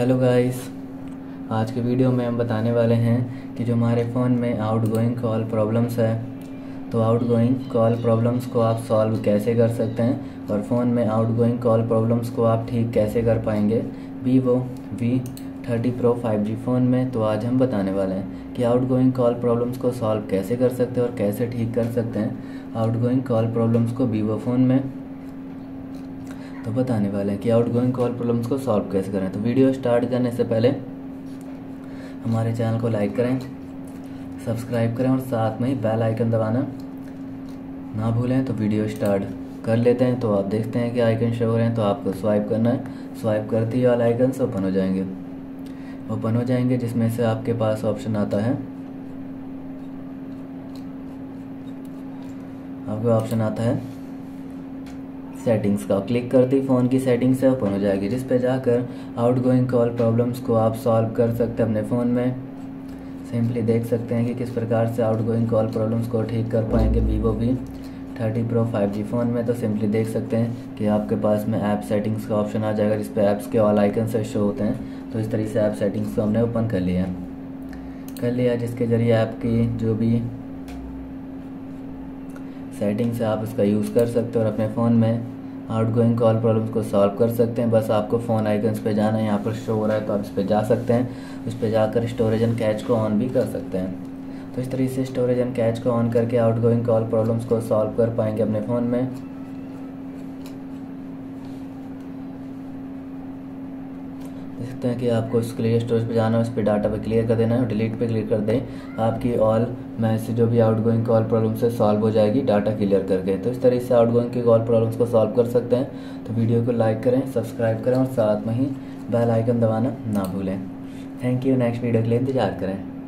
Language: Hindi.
हेलो गाइस, आज के वीडियो में हम बताने वाले हैं कि जो हमारे फ़ोन में आउटगोइंग कॉल प्रॉब्लम्स है, तो आउटगोइंग कॉल प्रॉब्लम्स को आप सॉल्व कैसे कर सकते हैं और फ़ोन में आउटगोइंग कॉल प्रॉब्लम्स को आप ठीक कैसे कर पाएंगे Vivo V30 Pro 5G phone में। तो आज हम बताने वाले हैं कि आउटगोइंग कॉल प्रॉब्लम्स को सॉल्व कैसे कर सकते हैं और कैसे ठीक कर सकते हैं आउटगोइंग कॉल प्रॉब्लम्स को वीवो फ़ोन में। तो बताने वाले हैं कि आउटगोइंग कॉल प्रॉब्लम्स को सॉल्व कैसे करें। तो वीडियो स्टार्ट करने से पहले हमारे चैनल को लाइक करें, सब्सक्राइब करें और साथ में ही बेल आइकन दबाना ना भूलें। तो वीडियो स्टार्ट कर लेते हैं। तो आप देखते हैं कि आइकन शो हो रहे हैं, तो आपको स्वाइप करना है। स्वाइप करते ही ऑल आइकन्स ओपन हो जाएंगे जिसमें से आपके पास ऑप्शन आता है, आपको ऑप्शन आता है सेटिंग्स का। क्लिक करते ही फ़ोन की सेटिंग्स से ओपन हो जाएगी, जिस पे जाकर आउटगोइंग कॉल प्रॉब्लम्स को आप सॉल्व कर सकते हैं अपने फ़ोन में। सिंपली देख सकते हैं कि किस प्रकार से आउटगोइंग कॉल प्रॉब्लम्स को ठीक कर पाएंगे Vivo V30 Pro 5G phone में। तो सिंपली देख सकते हैं कि आपके पास में ऐप सेटिंग्स का ऑप्शन आ जाएगा, जिस पे ऐप्स के ऑल आइकन से शो होते हैं। तो इस तरीके से ऐप सेटिंग्स को हमने ओपन कर लिया, जिसके ज़रिए ऐप की जो भी सेटिंग्स है आप उसका यूज़ कर सकते हो और अपने फ़ोन में आउटगोइंग कॉल प्रॉब्लम्स को सॉल्व कर सकते हैं। बस आपको फ़ोन आइकन्स पे जाना है, यहाँ पर शो हो रहा है तो आप इस पर जा सकते हैं। उस पर जाकर स्टोरेज एंड कैच को ऑन भी कर सकते हैं। तो इस तरीके से स्टोरेज एंड कैच को ऑन करके आउटगोइंग कॉल प्रॉब्लम्स को सॉल्व कर पाएंगे अपने फ़ोन में। देख सकते हैं कि आपको इसके लिए स्टोरेज पे जाना है, उस पर डाटा पे क्लियर कर देना है और डिलीट पे क्लिक कर दें। आपकी ऑल मैसेज जो भी आउटगोइंग कॉल प्रॉब्लम से सॉल्व हो जाएगी डाटा क्लियर करके। तो इस तरीके से आउटगोइंग की कॉल प्रॉब्लम्स को सॉल्व कर सकते हैं। तो वीडियो को लाइक करें, सब्सक्राइब करें और साथ में ही बेल आइकन दबाना ना भूलें। Thank you. नेक्स्ट वीडियो के लिए इंतजार करें।